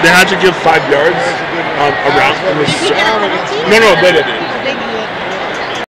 they had to give 5 yards around. It was Did he get a penalty? no, they didn't.